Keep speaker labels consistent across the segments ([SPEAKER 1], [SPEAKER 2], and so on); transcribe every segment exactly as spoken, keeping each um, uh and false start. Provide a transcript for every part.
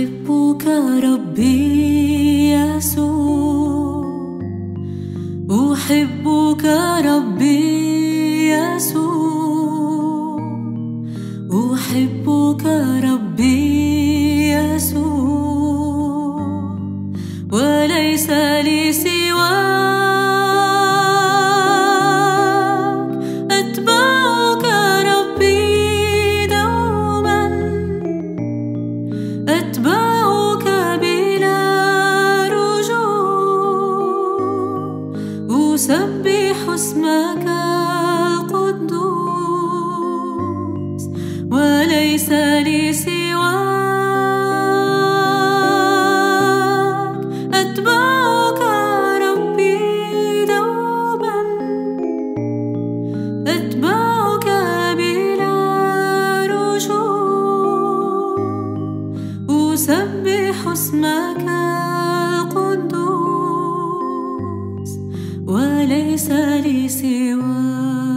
[SPEAKER 1] أحبك ربي يسوع، أحبك ربي يسوع، أحبك ربي يسوع، وليس لي سواك، أتبعك ربي دوما، أتبعك بلا رجوع، أسبح اسمك القدوس، وليس لي سواك، أتبعك ربي دوما، أتبعك بلا رجوع، أسبح اسمك القدوس، وليس لي سواك.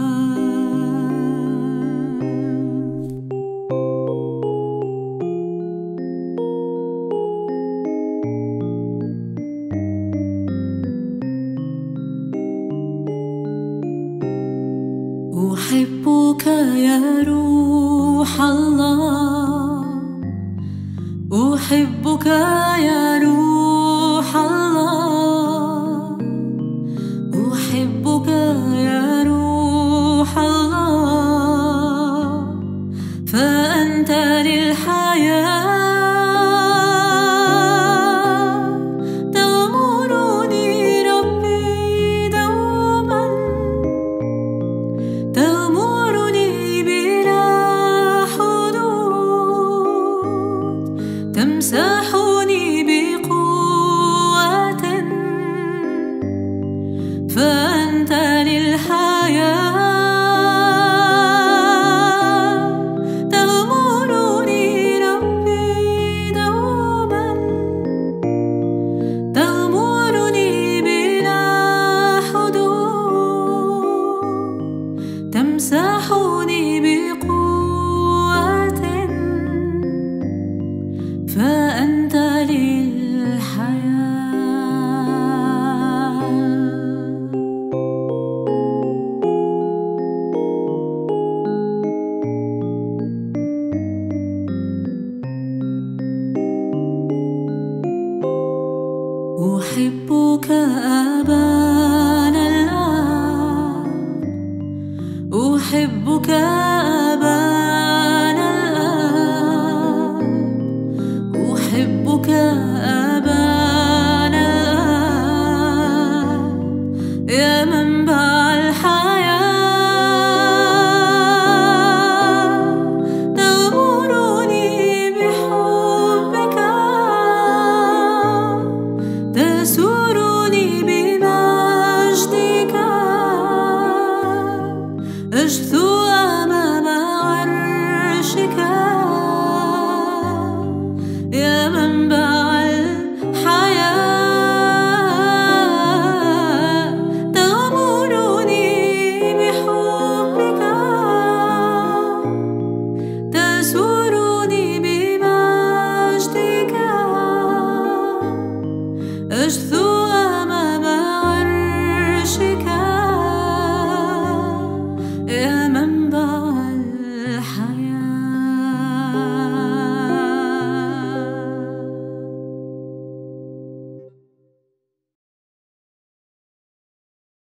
[SPEAKER 1] أحبك يا روح الله، أحبك يا روح الله، أحبك يا روح الله، فأنت للحياة، تغمرني ربي دوما، تغمرني بلا حدود، تمسحني بقوة، فأنت للحياة، تغمرني ربي دوما، تغمرني بلا حدود، تمسحني بقوة، فأنت للحياة. أحبك أبانا الآب، أحبك أبانا الآب، أحبك أبانا الآب، يا منبع الحياة، تغمرني بحبك، تسورني بمجدك، أجثو أمام عرشك، يا منبع